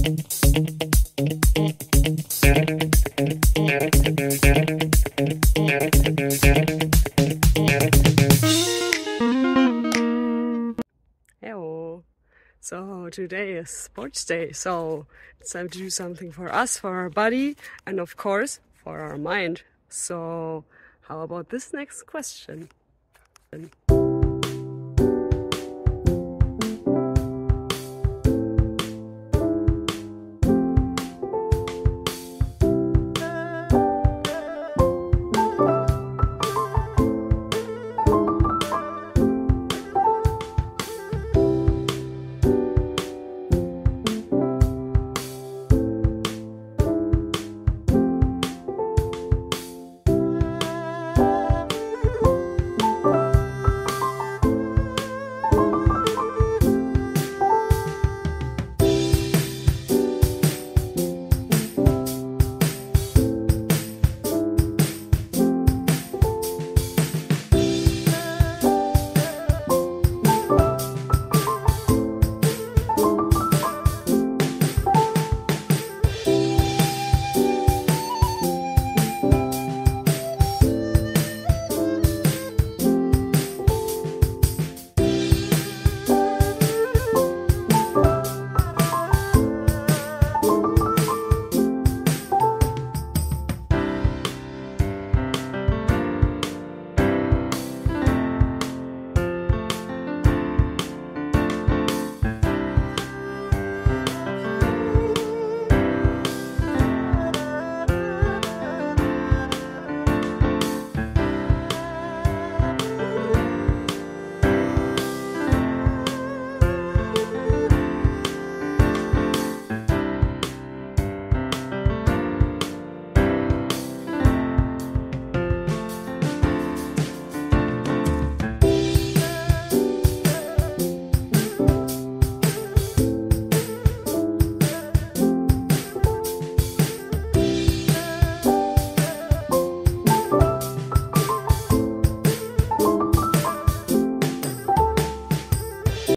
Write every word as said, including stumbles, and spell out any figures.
Hello. So today is sports day, so it's time to do something for us, for our body, and of course for our mind. So how about this next question?